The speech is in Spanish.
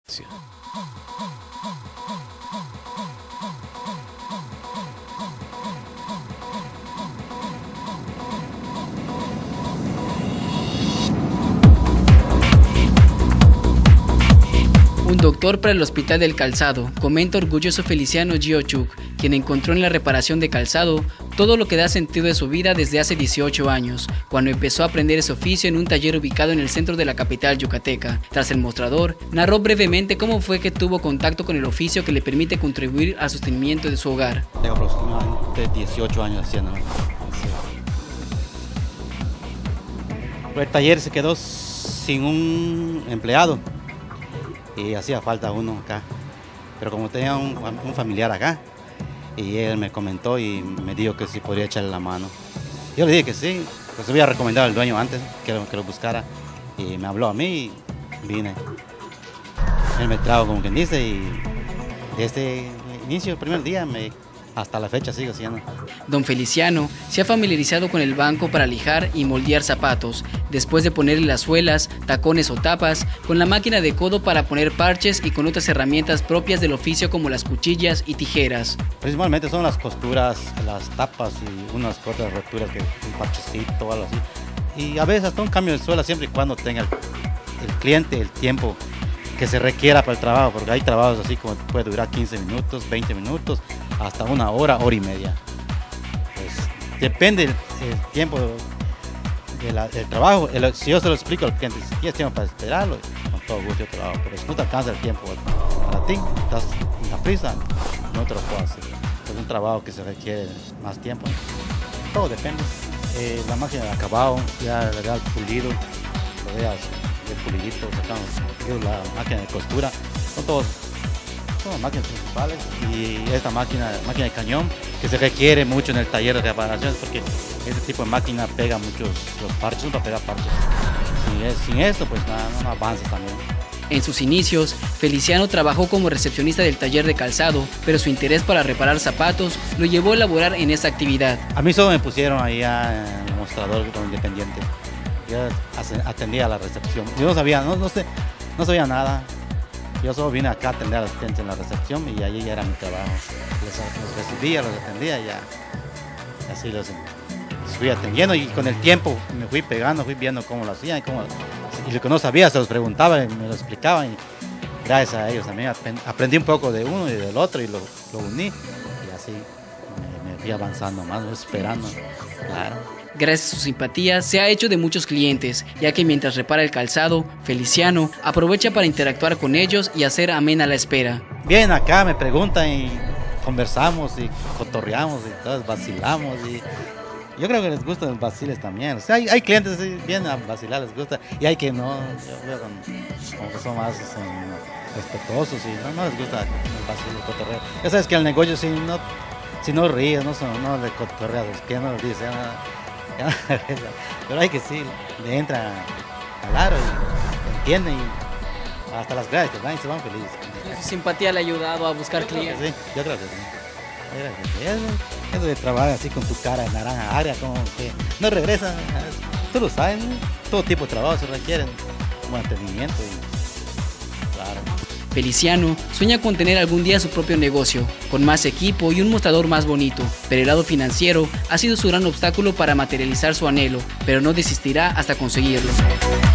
Sí. Un doctor para el Hospital del Calzado, comenta orgulloso Feliciano Giochuk, quien encontró en la reparación de calzado todo lo que da sentido de su vida desde hace 18 años, cuando empezó a aprender ese oficio en un taller ubicado en el centro de la capital yucateca. Tras el mostrador, narró brevemente cómo fue que tuvo contacto con el oficio que le permite contribuir al sostenimiento de su hogar. Tengo aproximadamente 18 años haciéndolo. El taller se quedó sin un empleado y hacía falta uno acá, pero como tenía un familiar acá y él me comentó y me dijo que si podría echarle la mano. Yo le dije que sí, pues había recomendado al dueño antes que lo buscara y me habló a mí y vine. Él me trajo como quien dice y desde el inicio del primer día hasta la fecha sigo haciendo. Don Feliciano se ha familiarizado con el banco para lijar y moldear zapatos, después de ponerle las suelas, tacones o tapas, con la máquina de codo para poner parches y con otras herramientas propias del oficio como las cuchillas y tijeras. Principalmente son las costuras, las tapas y unas otras roturas, que un parchecito o algo así. Y a veces hasta un cambio de suela siempre y cuando tenga el cliente el tiempo que se requiera para el trabajo, porque hay trabajos así como puede durar 15 minutos, 20 minutos, hasta una hora, hora y media. Pues depende el tiempo del trabajo. Si yo se lo explico al cliente, si tienes tiempo para esperarlo, con todo gusto yo trabajo, pero si no te alcanza el tiempo para ti, estás en la prisa, no te lo puedo hacer. Es un trabajo que se requiere más tiempo. Todo depende. La máquina de acabado, ya le da el pulido, lo veas el pulidito, sacamos la máquina de costura, son las máquinas principales, y esta máquina de cañón que se requiere mucho en el taller de reparaciones porque este tipo de máquina pega muchos los parches, no para pegar parches. Sin esto pues no avanza también. En sus inicios, Feliciano trabajó como recepcionista del taller de calzado, pero su interés para reparar zapatos lo llevó a laborar en esta actividad. A mí solo me pusieron ahí en el mostrador como independiente. Yo atendía a la recepción. Yo no sabía nada. Yo solo vine acá a atender a los clientes en la recepción y allí ya era mi trabajo. Los recibía, los atendía y ya así los fui atendiendo, y con el tiempo me fui pegando, fui viendo cómo lo hacían y lo que no sabía se los preguntaba y me lo explicaban, y gracias a ellos también aprendí un poco de uno y del otro y lo uní y así me fui avanzando más, esperando, claro. Gracias a su simpatía, se ha hecho de muchos clientes, ya que mientras repara el calzado, Feliciano aprovecha para interactuar con ellos y hacer amena la espera. Vienen acá, me preguntan y conversamos y cotorreamos y todos vacilamos, y yo creo que les gustan los vaciles también. O sea, hay clientes que vienen a vacilar, les gusta, y hay que no, yo veo como que son más respetuosos y no les gusta el vacil, el cotorreo. Ya sabes que el negocio si no ríes, no le cotorreas los pies, no les dices pero hay que sí, le entra al aro y entienden y hasta las gracias que dan y se van felices. Su simpatía le ha ayudado a buscar clientes. Sí, yo creo que sí. Eso de trabajar así con tu cara de naranja agria, como que no regresa, tú lo sabes, ¿no? Todo tipo de trabajo se requiere mantenimiento y claro. Feliciano sueña con tener algún día su propio negocio, con más equipo y un mostrador más bonito, pero el lado financiero ha sido su gran obstáculo para materializar su anhelo, pero no desistirá hasta conseguirlo.